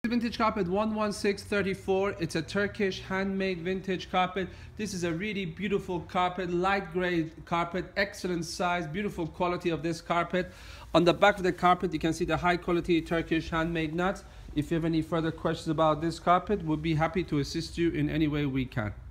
Vintage carpet 11634. It's a Turkish handmade vintage carpet. This is a really beautiful carpet, light gray carpet, excellent size, beautiful quality of this carpet. On the back of the carpet you can see the high quality Turkish handmade nuts. If you have any further questions about this carpet, we'll be happy to assist you in any way we can.